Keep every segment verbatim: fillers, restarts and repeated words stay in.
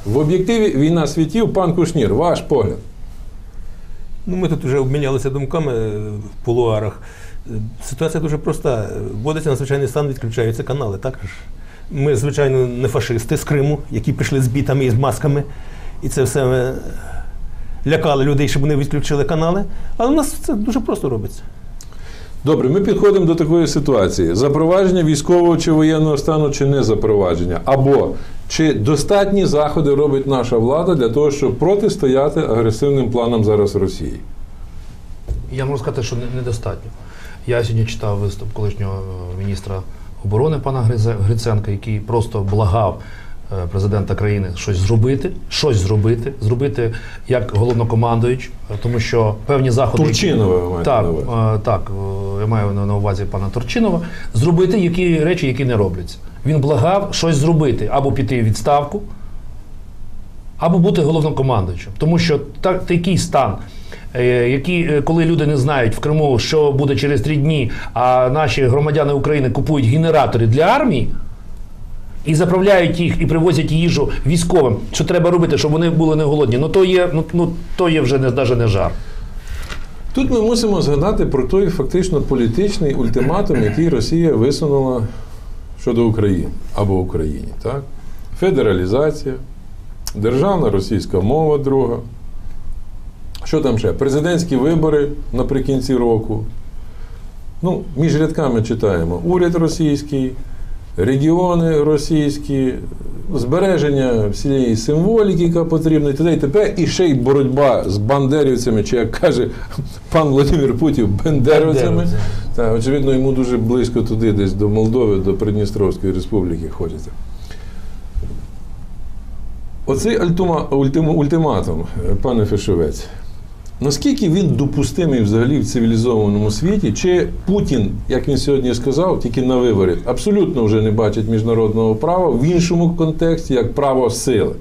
В об'єктиві війна світів, пан Кушнір, ваш погляд. Ну, ми тут вже обмінялися думками в кулуарах. Ситуація дуже проста. Вводиться надзвичайний стан, відключаються канали. Так? Ми, звичайно, не фашисти з Криму, які прийшли з бітами і з масками. І це все лякали людей, щоб вони відключили канали. Але у нас це дуже просто робиться. Добре, ми підходимо до такої ситуації. Запровадження військового чи воєнного стану, чи не запровадження? Або чи достатні заходи робить наша влада для того, щоб протистояти агресивним планам зараз Росії? Я можу сказати, що недостатньо. Я сьогодні читав виступ колишнього міністра оборони пана Гриценка, який просто благав президента країни щось зробити, щось зробити, зробити як головнокомандуючий, тому що певні заходи... Турчинова, ви маєте так, на увазі. Так, я маю на увазі пана Турчинова. Зробити які речі, які не робляться. Він благав щось зробити, або піти в відставку, або бути головнокомандуючим. Тому що так, такий стан, який, коли люди не знають в Криму, що буде через три дні, а наші громадяни України купують генератори для армії, і заправляють їх, і привозять їжу військовим, що треба робити, щоб вони були не голодні, ну то є, ну, ну, то є вже не, навіть не жар. Тут ми мусимо згадати про той фактично політичний ультиматум, який Росія висунула щодо України або Україні. Так? Федералізація, державна російська мова друга. Що там ще? Президентські вибори наприкінці року. Ну, між рядками читаємо. Уряд російський, регіони російські, збереження всієї символіки, яка потрібна, і т.д. і т.п. І ще й боротьба з бандерівцями, чи, як каже пан Володимир Путін, бендерівцями. Та, очевидно, йому дуже близько туди, десь до Молдови, до Придністровської республіки хочеться. Оцей ультима, ультима, ультиматум, пане Фешовець, наскільки він допустимий взагалі в цивілізованому світі? Чи Путін, як він сьогодні сказав, тільки на виборі, абсолютно вже не бачить міжнародного права в іншому контексті, як право сили?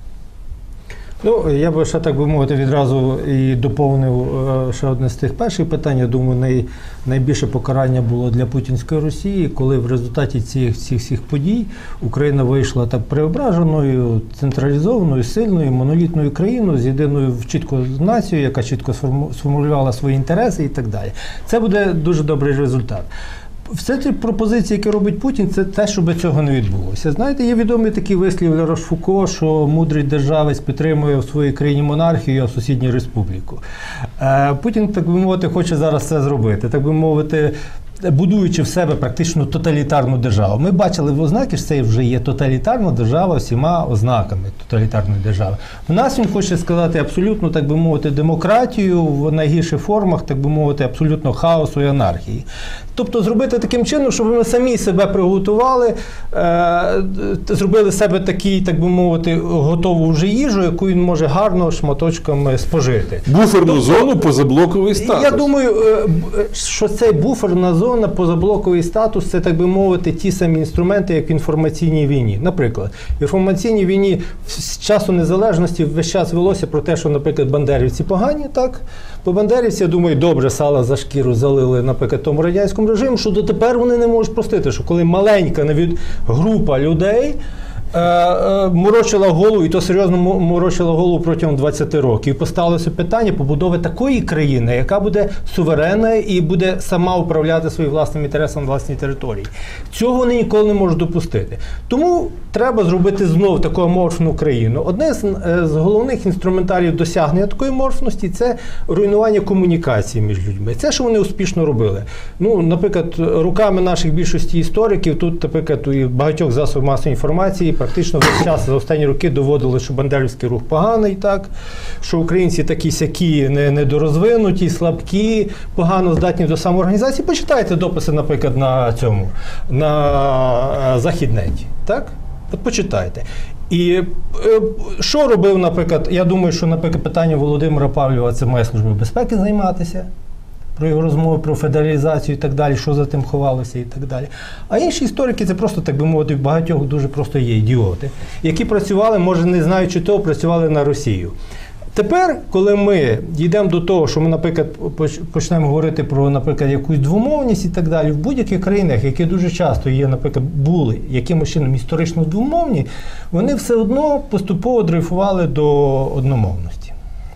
Ну, я би ще, так би мовити, відразу і доповнив ще одне з тих перших питань. Я думаю, най, найбільше покарання було для путінської Росії, коли в результаті цих, цих всіх подій Україна вийшла так преображеною, централізованою, сильною, монолітною країною з єдиною чітко нацією, яка чітко сформулювала свої інтереси і так далі. Це буде дуже добрий результат. Все ці пропозиції, які робить Путін, це те, щоб цього не відбулося. Знаєте, є відомий такий вислів Ля Рошфуко, що мудрий державець підтримує в своїй країні монархію, а в сусідній республіку. Путін, так би мовити, хоче зараз це зробити. Так би мовити, будуючи в себе практично тоталітарну державу. Ми бачили в ознаки, що це вже є тоталітарна держава всіма ознаками тоталітарної держави. В нас він хоче сказати абсолютно, так би мовити, демократію в найгірших формах, так би мовити, абсолютно хаосу і анархії. Тобто зробити таким чином, щоб ми самі себе приготували, е, зробили себе такий, так би мовити, готову вже їжу, яку він може гарно шматочками спожити. Буферну тобто, зону, позаблоковий статус. Я думаю, що цей буферна зона, позаблоковий статус, це, так би мовити, ті самі інструменти, як в інформаційній війні. Наприклад, в інформаційній війні з часу незалежності весь час велося про те, що, наприклад, бандерівці погані, так? Бо бандерівці, я думаю, добре сало за шкіру залили, наприклад, тому радянському режиму, що дотепер вони не можуть простити, що коли маленька навіть група людей е, е, морочила голову, і то серйозно морочила голову протягом двадцяти років, і поставилося питання побудови такої країни, яка буде суверенна і буде сама управляти своїм власним інтересом на власній території. Цього вони ніколи не можуть допустити. Тому треба зробити знов таку аморфну країну. Одне з, з головних інструментарів досягнення такої аморфності – це руйнування комунікації між людьми. Це, що вони успішно робили. Ну, наприклад, руками наших більшості істориків, тут, наприклад, і багатьох засобів масової інформації практично весь час за останні роки доводили, що бандерівський рух поганий, так, що українці такі-сякі недорозвинуті, слабкі, погано здатні до самоорганізації. Почитайте дописи, наприклад, на цьому, на Західнеті, так? От почитайте. І е, що робив, наприклад, я думаю, що, наприклад, питання Володимира Павлєва, це має Служба безпеки займатися, про його розмови про федералізацію і так далі, що за тим ховалося і так далі. А інші історики, це просто, так би мовити, в багатьох дуже просто є ідіоти, які працювали, може не знаючи того, працювали на Росію. Тепер, коли ми дійдемо до того, що ми, наприклад, поч- почнемо говорити про, наприклад, якусь двомовність і так далі, в будь-яких країнах, які дуже часто є, наприклад, були якимось чином історично двомовні, вони все одно поступово дрейфували до одномовності.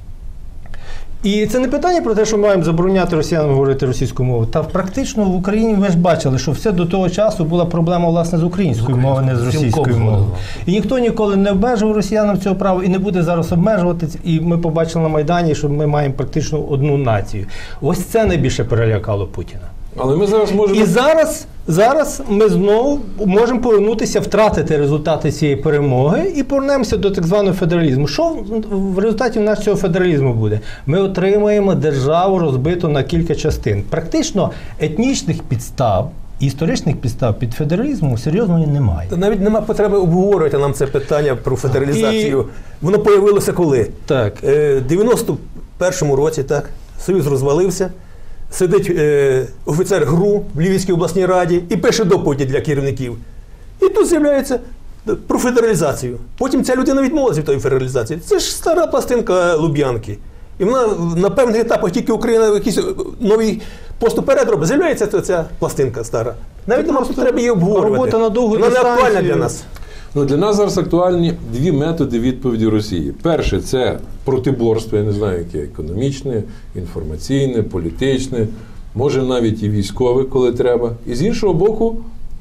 І це не питання про те, що ми маємо забороняти росіянам говорити російською мовою. Та практично в Україні ви ж бачили, що все до того часу була проблема власне з українською мовою, не з російською мовою. І ніхто ніколи не обмежував росіянам цього права і не буде зараз обмежувати. І ми побачили на Майдані, що ми маємо практично одну націю. Ось це найбільше перелякало Путіна. Але ми зараз можемо... І зараз, зараз ми знову можемо повернутися, втратити результати цієї перемоги і повернемося до так званого федералізму. Що в результаті в нас цього федералізму буде? Ми отримаємо державу розбиту на кілька частин. Практично етнічних підстав, історичних підстав під федералізму серйозно немає. Та навіть нема потреби обговорювати нам це питання про федералізацію. І... Воно появилося коли? Так. Е, в дев'яносто першому році, так, Союз розвалився. Сидить е, офіцер ГРУ в Львівській обласній раді і пише доповіді для керівників. І тут з'являється про федералізацію. Потім ця людина відмовилася від тої федералізації. Це ж стара пластинка Луб'янки. І вона на певних етапах тільки Україна якийсь новий пост уперед робить, з'являється ця пластинка стара. Навіть нема потреби її обговорювати. Робота на довгу Вона не актуальна дистанцію. для нас. Ну, для нас зараз актуальні дві методи відповіді Росії. Перше – це протиборство, я не знаю, яке економічне, інформаційне, політичне, може навіть і військове, коли треба. І з іншого боку,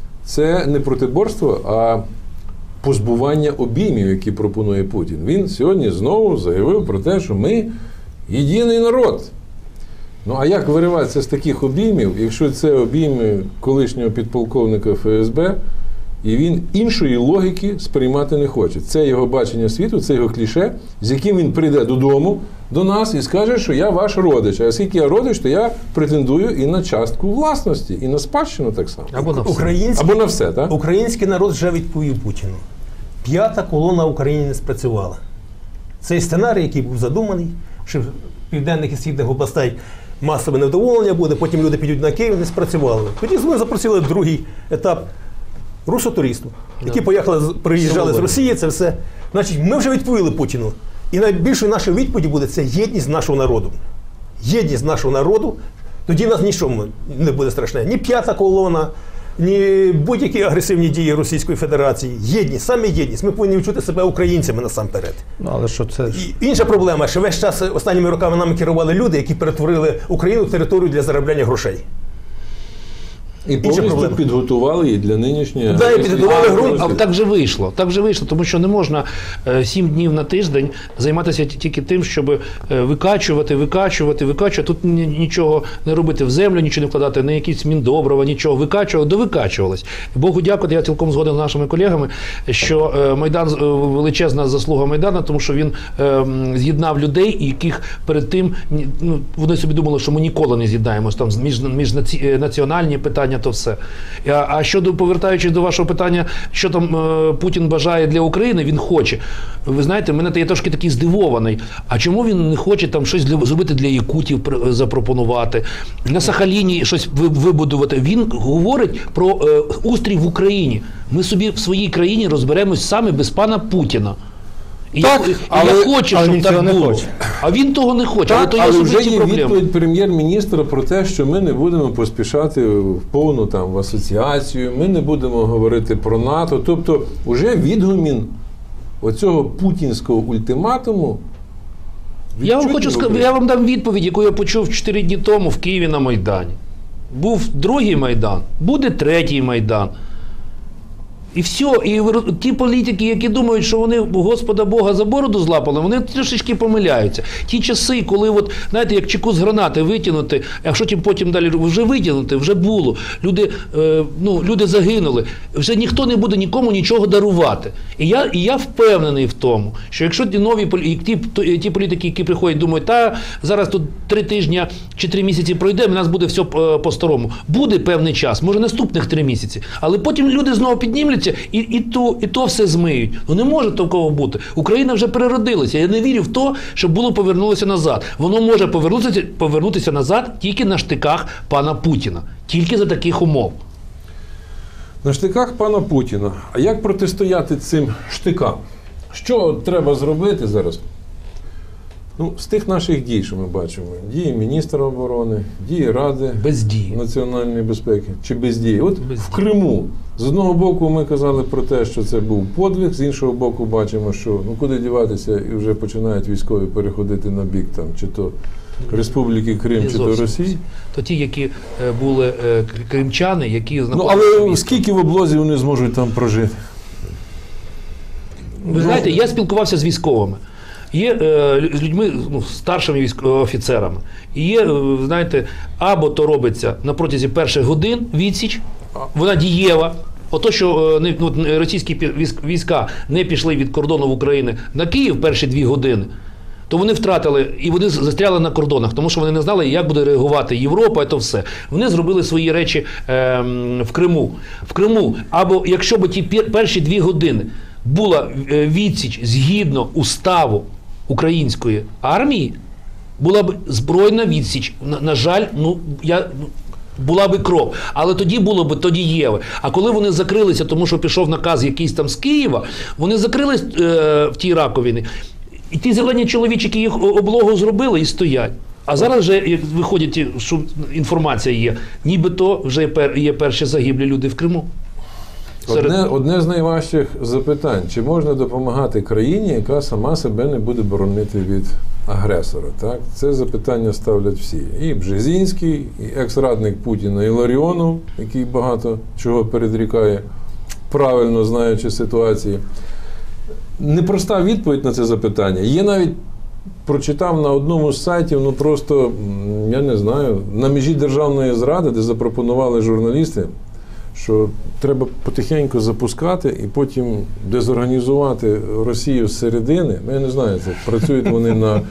це не протиборство, а позбування обіймів, які пропонує Путін. Він сьогодні знову заявив про те, що ми єдиний народ. Ну, а як вириватися з таких обіймів, якщо це обійми колишнього підполковника Еф Ес Бе, і він іншої логіки сприймати не хоче. Це його бачення світу, це його кліше, з яким він прийде додому до нас і скаже, що я ваш родич. А оскільки я родич, то я претендую і на частку власності, і на спадщину так само. Або на все. Український, Або на все, так? Український народ вже відповів Путіну. П'ята колона в Україні не спрацювала. Цей сценарій, який був задуманий, що в південних і східних областей масове невдоволення буде, потім люди підуть на Київ, не спрацювали. Тоді ми запросили другий етап русотуристів, які поїхали, приїжджали з Росії, це все. Значить, ми вже відповіли Путіну. І найбільшою нашою відповіддю буде це єдність нашого народу. Єдність нашого народу, тоді в нас нічого не буде страшне. Ні п'ята колона, ні будь-які агресивні дії Російської Федерації. Єдність, саме єдність. Ми повинні відчути себе українцями насамперед. Ну, але що це? І інша проблема, що весь час останніми роками нами керували люди, які перетворили Україну в територію для заробляння грошей. І повністю проблема. підготували її для нинішньої... Да, і підготували агресії. ґрунт. А так же вийшло. Так же вийшло, тому що не можна е, сім днів на тиждень займатися ті- тільки тим, щоб е, викачувати, викачувати, викачувати. Тут ні- нічого не робити в землю, нічого не вкладати, не якісь міндобрива, нічого. Викачували, довикачувалось. Богу дякувати, я цілком згоден з нашими колегами, що е, Майдан е, величезна заслуга Майдана, тому що він е, м, з'єднав людей, яких перед тим ні- ну, вони собі думали, що ми ніколи не з'єднаємось, там між, міжнаціональні питання, то все. А, а щодо, повертаючись до вашого питання, що там е, Путін бажає для України, він хоче. Ви знаєте, мене я трошки такий здивований. А чому він не хоче там щось для, зробити для якутів, пр- запропонувати, на Сахаліні щось ви- вибудувати? Він говорить про е, устрій в Україні. Ми собі в своїй країні розберемось саме без пана Путіна. І Так, я, і але- я хочу, але щоб він цього так не було. хоче. А він того не хоче. але Так, то є але вже особисті є проблеми. відповідь прем'єр-міністра про те, що ми не будемо поспішати в повну там в асоціацію, ми не будемо говорити про НАТО. Тобто, вже відгомін оцього путінського ультиматуму. Я вам відчутний хочу в сказати, Україні. я вам дам відповідь, яку я почув чотири дні тому в Києві на Майдані. Був другий Майдан, буде третій Майдан. І все. І ви- ті політики, які думають, що вони Господа Бога за бороду злапали, вони трішечки помиляються. Ті часи, коли, от, знаєте, як чеку з гранати витягнути, а якщо тим потім далі вже витягнути, вже було. Люди, е, ну, люди загинули. Вже ніхто не буде нікому нічого дарувати. І я, і я впевнений в тому, що якщо ті нові полі- ті, ті, ті політики, які приходять, думають, та зараз тут три тижні чи три місяці пройде, в нас буде все е, по-старому. Буде певний час, може наступних три місяці. Але потім люди знову піднімляться і, і, то, і то все змиють. Ну не може такого бути. Україна вже переродилася. Я не вірю в те, щоб було повернулося назад. Воно може повернутися, повернутися назад тільки на штиках пана Путіна. Тільки за таких умов. На штиках пана Путіна. А як протистояти цим штикам? Що треба зробити зараз? Ну, з тих наших дій, що ми бачимо, дії міністра оборони, дії Ради Бездії. національної безпеки чи бездії. От Бездії. в Криму, з одного боку, ми казали про те, що це був подвиг, з іншого боку, бачимо, що ну куди діватися, і вже починають військові переходити на бік там, чи то Республіки Крим, Не чи то зовсім. Росії. То ті, які е, були е, кримчани, які Ну, знаходилися в але війську. скільки в облозі вони зможуть там прожити? Ви знаєте, я спілкувався з військовими. Є е, з людьми, ну, старшими військовими офіцерами. І є, е, знаєте, або то робиться на протязі перших годин відсіч, вона дієва. Ото, що е, не, ну, російські пі- військ- війська не пішли від кордону в Україну на Київ перші дві години, то вони втратили, і вони застряли на кордонах, тому що вони не знали, як буде реагувати Європа, і то все. Вони зробили свої речі е, в Криму. В Криму, або якщо б ті пер- перші дві години була е, відсіч згідно уставу української армії, була б збройна відсіч. На, на жаль, ну я. ну, була би кров, але тоді було б тоді єве. А коли вони закрилися, тому що пішов наказ якийсь там з Києва, вони закрились е, в тій раковині. І ті зелені чоловічики їх облогу зробили і стоять. А зараз вже як виходять, ті, що інформація є, нібито вже пер, є перші загиблі люди в Криму. Серед- Одне, одне з найважчих запитань. Чи можна допомагати країні, яка сама себе не буде боронити від агресора? Так? Це запитання ставлять всі. І Бжезінський, і екс-радник Путіна Іларіонов, який багато чого передрікає, правильно знаючи ситуації. Непроста відповідь на це запитання. Є навіть, прочитав на одному з сайтів, ну просто, м, я не знаю, на межі державної зради, де запропонували журналісти, що треба потихеньку запускати і потім дезорганізувати Росію з середини. Ну, я не знаю, це працюють вони на,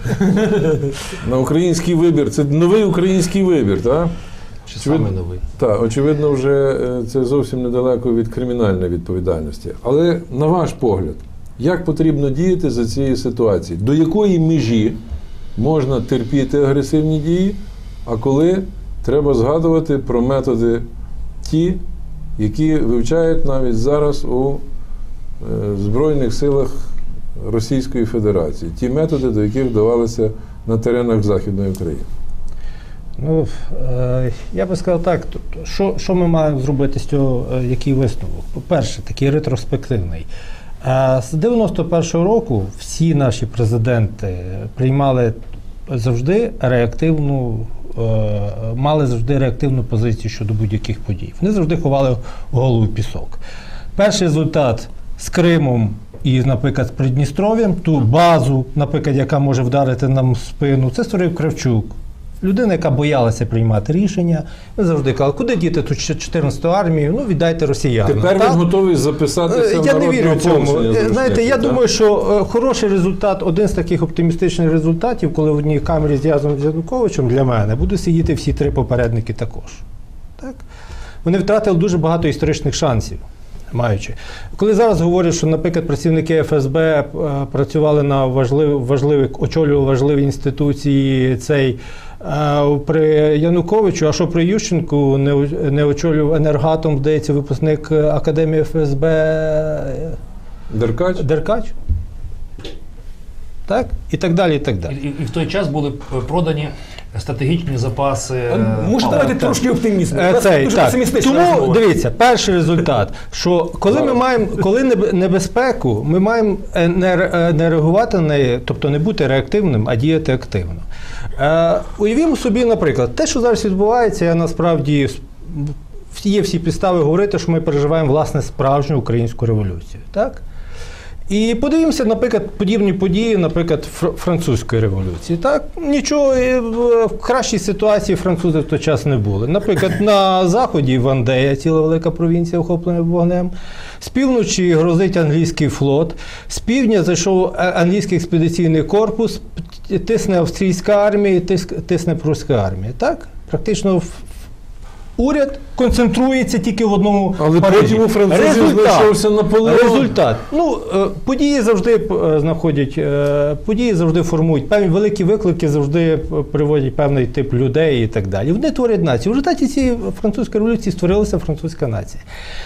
на український вибір. Це новий український вибір, так? Чи саме новий? Так, очевидно, вже е, це зовсім недалеко від кримінальної відповідальності. Але на ваш погляд, як потрібно діяти за цієї ситуації? До якої межі можна терпіти агресивні дії, а коли треба згадувати про методи ті, які вивчають навіть зараз у е, Збройних силах Російської Федерації, ті методи, до яких вдавалися на теренах Західної України? Ну, е, я би сказав так, тобто, що, що ми маємо зробити з цього, е, який висновок? По-перше, такий ретроспективний. Е, з дев'яносто першого року всі наші президенти приймали завжди реактивну, е, мали завжди реактивну позицію щодо будь-яких подій. Вони завжди ховали голову в пісок. Перший результат з Кримом і, наприклад, з Придністров'ям, ту базу, наприклад, яка може вдарити нам в спину, це створив Кравчук. Людина, яка боялася приймати рішення, він завжди казав, куди діти тут чотирнадцяту армію, ну віддайте росіянам. Тепер Так? він готовий записатися в Я не вірю в цьому. народне Знаєте, я так? думаю, що е, хороший результат, один з таких оптимістичних результатів, коли в одній камері з Язом Януковичем для мене будуть сидіти всі три попередники також. Так? Вони втратили дуже багато історичних шансів. Маючи. Коли зараз говорять, що, наприклад, працівники еф ес бе е, працювали на важливих, важливих, очолювали важливі інституції цей, е, при Януковичу, а що при Ющенку не, не очолював енергатом, здається, випускник Академії еф ес бе Деркач? Деркач? Так? І так далі, і так І, далі. і, і в той час були продані стратегічні запаси. е, Може, а, давайте так. трошки оптимізму. Е, У нас Цей, дуже так. песимістична Тому розмова. дивіться, перший результат, що коли ми маємо, коли неб- небезпеку, ми маємо е, не, ре- е, не реагувати на неї, тобто не бути реактивним, а діяти активно. Е, уявімо собі, наприклад, те, що зараз відбувається, я насправді с- є всі підстави говорити, що ми переживаємо власне справжню українську революцію. Так? І подивимося, наприклад, подібні події, наприклад, фр- французької революції. Так? Нічого е, в в кращій ситуації французи в той час не були. Наприклад, на заході Вандея, ціла велика провінція, охоплена вогнем. З півночі грозить англійський флот. З півдня зайшов а- англійський експедиційний корпус, п- тисне австрійська армія, тис- тисне прусська армія. Так? Практично в- уряд концентрується тільки в одному Але Парижі. потім у французів Результат. знайшовся Наполеон. Результат. Ну, е, події завжди е, знаходять, е, події завжди формують, певні великі виклики завжди п- приводять певний тип людей і так далі. Вони творять націю. В результаті цієї французької революції створилася французька нація.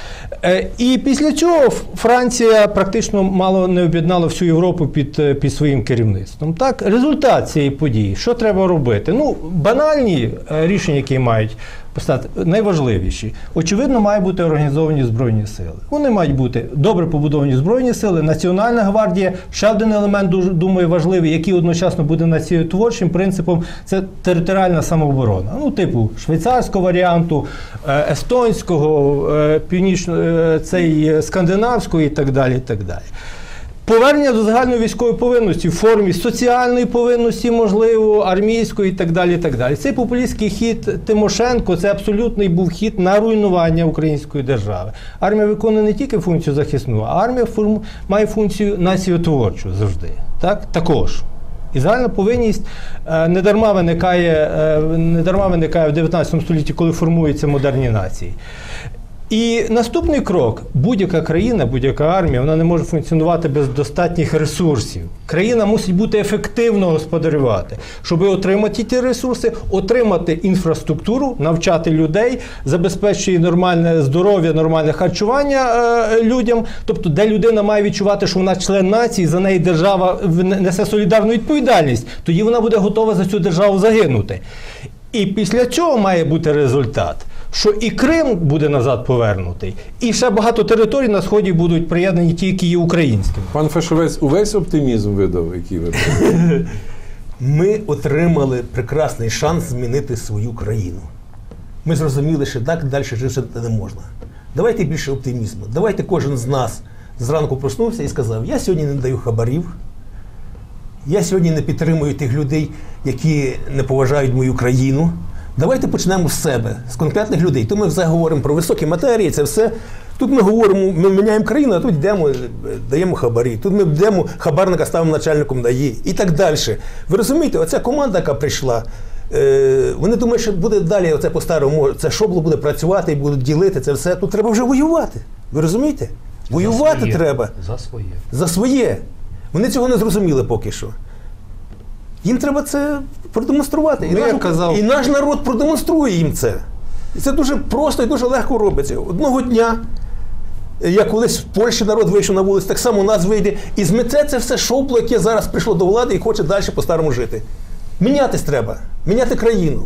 Е, І після цього Франція практично мало не об'єднала всю Європу під, під своїм керівництвом. Так, результат цієї події, що треба робити? Ну, банальні е, рішення, які мають постати, найважливіші. Очевидно, мають бути організовані Збройні сили. Вони мають бути добре побудовані Збройні сили, Національна гвардія, ще один елемент, дуже, думаю, важливий, який одночасно буде націотворчим принципом, це територіальна самооборона. Ну, типу, швейцарського варіанту, е, естонського, е, північного, е, цей, скандинавського і так далі, і так далі. Повернення до загальної військової повинності в формі соціальної повинності, можливо, армійської і так далі, і так далі. Цей популістський хід Тимошенко – це абсолютний був хід на руйнування української держави. Армія виконує не тільки функцію захисну, а армія має функцію націотворчу завжди. Так? Також. І загальна повинність е, не дарма виникає, е, не дарма виникає в дев'ятнадцятому столітті, коли формуються модерні нації. І наступний крок – будь-яка країна, будь-яка армія, вона не може функціонувати без достатніх ресурсів. Країна мусить бути ефективно господарювати, щоб отримати ті ресурси, отримати інфраструктуру, навчати людей, забезпечити нормальне здоров'я, нормальне харчування е, людям. Тобто, де людина має відчувати, що вона член нації, за неї держава несе солідарну відповідальність, тоді вона буде готова за цю державу загинути. І після цього має бути результат, що і Крим буде назад повернутий, і ще багато територій на Сході будуть приєднані ті, які є українськими. Пан Фешовець увесь оптимізм видав, який ви прийняли. Ми отримали прекрасний шанс змінити свою країну. Ми зрозуміли, що так далі жити не можна. Давайте більше оптимізму. Давайте кожен з нас зранку проснувся і сказав, я сьогодні не даю хабарів, я сьогодні не підтримую тих людей, які не поважають мою країну. Давайте почнемо з себе, з конкретних людей. Тут ми все говоримо про високі матерії, це все. Тут ми говоримо, ми міняємо країну, а тут йдемо, даємо хабарі. Тут ми йдемо, хабарника ставимо начальником ДАІ і так далі. Ви розумієте, оця команда, яка прийшла, е, вони думають, що буде далі оце по-старому, це шобло буде працювати і будуть ділити це все. Тут треба вже воювати. Ви розумієте? Воювати За своє. треба. За своє. За своє. Вони цього не зрозуміли поки що. Їм треба це продемонструвати. І, Ну, наш, я казав- і наш народ продемонструє їм це. І це дуже просто і дуже легко робиться. Одного дня, як колись в Польщі народ вийшов на вулицю, так само у нас вийде і змете це все шобло, яке зараз прийшло до влади і хоче далі по-старому жити. Мінятись треба. Міняти країну.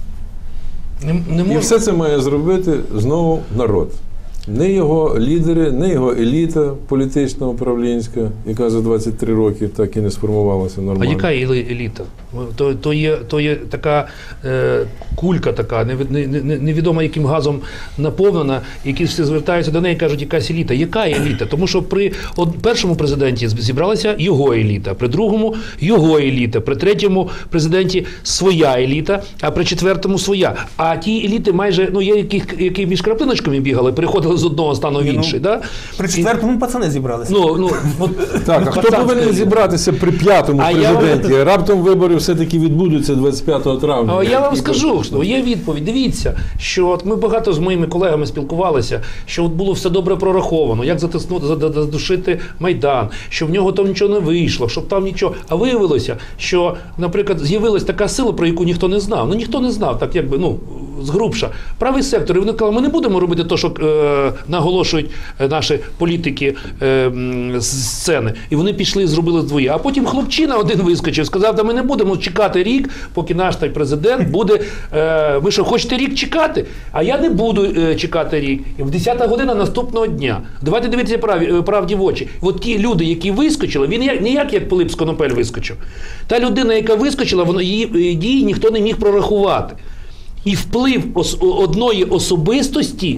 Не, не І можна. все це має зробити знову народ. Не його лідери, не його еліта політична управлінська, яка за двадцять три роки так і не сформувалася А нормально. яка елі- еліта? То, то, є, то є така е, кулька така, невід- не- не- невідомо яким газом наповнена, які всі звертаються до неї і кажуть, якась еліта. Яка еліта? Тому що при од- першому президенті зібралася його еліта, при другому його еліта, при третьому президенті своя еліта, а при четвертому своя. А ті еліти майже, ну є які, які між краплиночками бігали, переходили з одного стану в інший. Да? При четвертому пацани зібралися. Ну, ну, от, Так, а хто пацанська повинен еліта. зібратися при п'ятому А я вам- президенті? Раптом вибори все-таки відбудуться двадцять п'ятого травня. А я вам скажу, що є відповідь. Дивіться, що от ми багато з моїми колегами спілкувалися, що от було все добре прораховано, як затиснути, задушити Майдан, що в нього там нічого не вийшло, щоб там нічого. А виявилося, що, наприклад, з'явилась така сила, про яку ніхто не знав. Ну ніхто не знав, так якби, ну, згрубша. Правий сектор. І вони казали, ми не будемо робити те, що е, наголошують е, наші політики е, м, з сцени. І вони пішли і зробили двоє. А потім хлопчина один вискочив, сказав, та ми не будемо чекати рік, поки наш той президент буде, е, ви що, хочете рік чекати? А я не буду е, чекати рік. І в десята година наступного дня. Давайте дивитися правді, правді в очі. От ті люди, які вискочили, він не як як Пилип з Конопель вискочив. Та людина, яка вискочила, вона, її дії ніхто не міг прорахувати. І вплив ос, одної особистості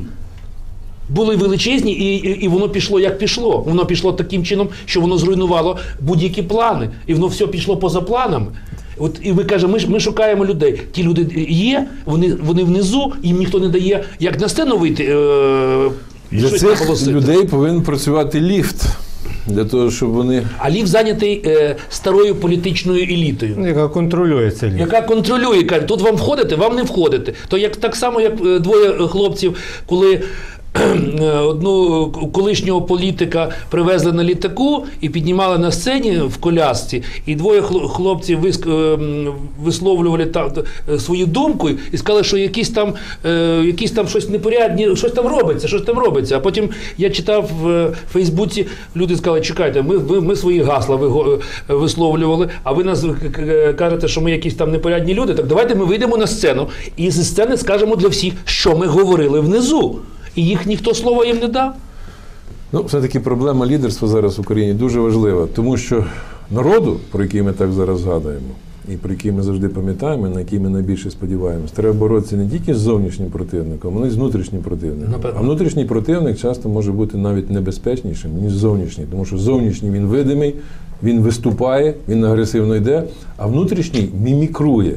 були величезні, і, і, і воно пішло як пішло. Воно пішло таким чином, що воно зруйнувало будь-які плани. І воно все пішло поза планами. От, і ми кажемо, ми, ми шукаємо людей. Ті люди є, вони, вони внизу, їм ніхто не дає, як на сцену вийти. Е, Для щось цих наголосити. людей повинен працювати ліфт. Для того, щоб вони... А Лів зайнятий е, старою політичною елітою. Яка контролює це ліс. Яка контролює, каже, тут вам входити, вам не входити. То як так само, як е, двоє хлопців, коли одну колишнього політика привезли на літаку і піднімали на сцені в колясці, і двоє хло- хлопців вис- е, висловлювали та, е, свою думку і сказали, що якісь там, е, якісь там щось непорядні, щось там робиться, щось там робиться. А потім я читав в Фейсбуці, люди сказали, чекайте, ми, ми, ми свої гасла виго- висловлювали, а ви нас к- к- кажете, що ми якісь там непорядні люди, так давайте ми вийдемо на сцену і зі сцени скажемо для всіх, що ми говорили внизу. І їх ніхто слова їм не дав. Ну, все-таки проблема лідерства зараз в Україні дуже важлива, тому що народу, про який ми так зараз згадуємо, і про який ми завжди пам'ятаємо, на який ми найбільше сподіваємось, треба боротися не тільки з зовнішнім противником, але й з внутрішнім противником. Напевно. А внутрішній противник часто може бути навіть небезпечнішим, ніж зовнішній, тому що зовнішній він видимий, він виступає, він агресивно йде, а внутрішній мімікрує.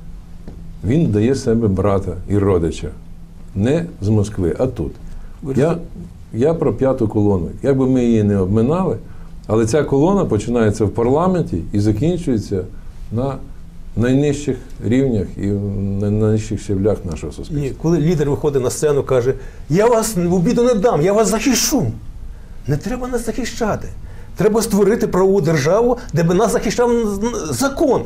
Він дає себе брата і родича. Не з Москви, а тут. Я, я про п'яту колону. Як би ми її не обминали, але ця колона починається в парламенті і закінчується на найнижчих рівнях і на найнижчих щеблях нашого суспільства. Ні, коли лідер виходить на сцену, каже, я вас в обіду не дам, я вас захищу. Не треба нас захищати. Треба створити правову державу, де би нас захищав закон.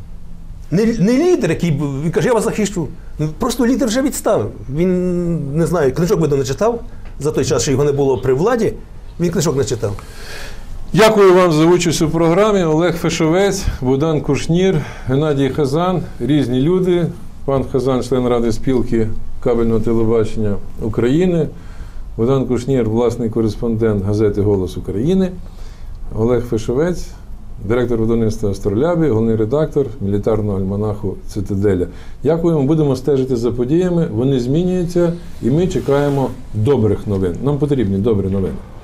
Не, не лідер, який б- він каже, я вас захищу. Ну, просто лідер вже відставив. Він, не знаю, книжок би не читав за той час, що його не було при владі, він книжок не читав. Дякую вам за участь у програмі. Олег Фешовець, Богдан Кушнір, Геннадій Хазан, різні люди. Пан Хазан, член Ради спілки кабельного телебачення України. Богдан Кушнір, власний кореспондент газети «Голос України». Олег Фешовець, директор видавництва «Астролябі», головний редактор мілітарного альманаху «Цитаделя». Дякуємо, будемо стежити за подіями. Вони змінюються і ми чекаємо добрих новин. Нам потрібні добрі новини.